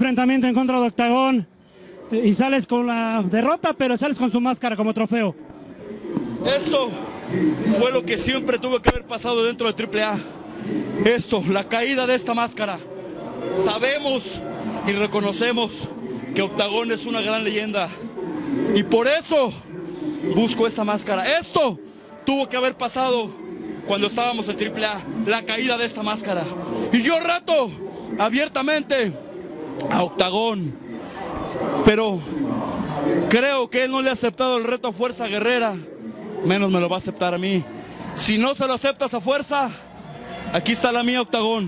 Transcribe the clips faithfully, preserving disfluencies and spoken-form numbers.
enfrentamiento en contra de Octagón y sales con la derrota, pero sales con su máscara como trofeo. Esto fue lo que siempre tuvo que haber pasado dentro de Triple A. Esto, la caída de esta máscara. Sabemos y reconocemos que Octagón es una gran leyenda y por eso busco esta máscara. Esto tuvo que haber pasado cuando estábamos en Triple A, la caída de esta máscara. Y yo reto abiertamente a Octagón, pero creo que él no le ha aceptado el reto a Fuerza Guerrera, menos me lo va a aceptar a mí. Si no se lo aceptas a Fuerza, aquí está la mía, Octagón.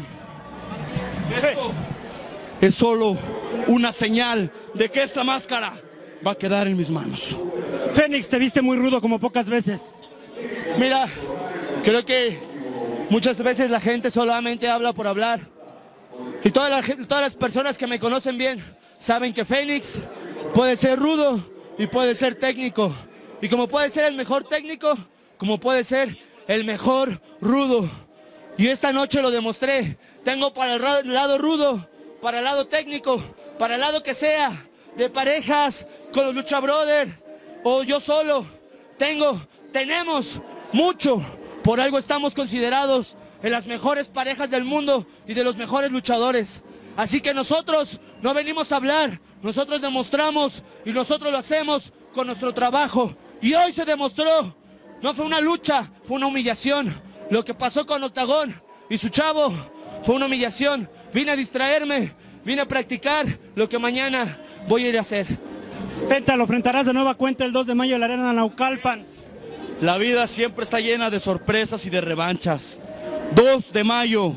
Esto es solo una señal de que esta máscara va a quedar en mis manos. Fénix, te viste muy rudo como pocas veces. Mira, creo que muchas veces la gente solamente habla por hablar. Y todas las, todas las personas que me conocen bien saben que Fénix puede ser rudo y puede ser técnico. Y como puede ser el mejor técnico, como puede ser el mejor rudo. Y esta noche lo demostré. Tengo para el lado rudo, para el lado técnico, para el lado que sea, de parejas, con los Lucha Brothers, o yo solo. Tengo, tenemos mucho. Por algo estamos considerados en las mejores parejas del mundo y de los mejores luchadores. Así que nosotros no venimos a hablar, nosotros demostramos y nosotros lo hacemos con nuestro trabajo. Y hoy se demostró, no fue una lucha, fue una humillación. Lo que pasó con Octagón y su chavo fue una humillación. Vine a distraerme, vine a practicar lo que mañana voy a ir a hacer. Penta, lo enfrentarás de nueva cuenta el dos de mayo en la Arena Naucalpan. La vida siempre está llena de sorpresas y de revanchas. dos de mayo.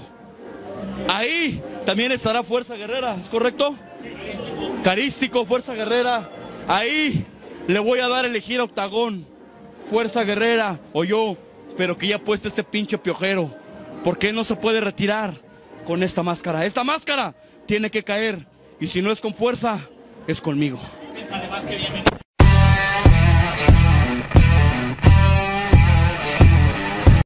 Ahí también estará Fuerza Guerrera, ¿es correcto? Carístico, Fuerza Guerrera. Ahí le voy a dar a elegir a Octagón, Fuerza Guerrera o yo, pero que ya puesta este pinche piojero, porque no se puede retirar con esta máscara. Esta máscara tiene que caer y si no es con Fuerza, es conmigo.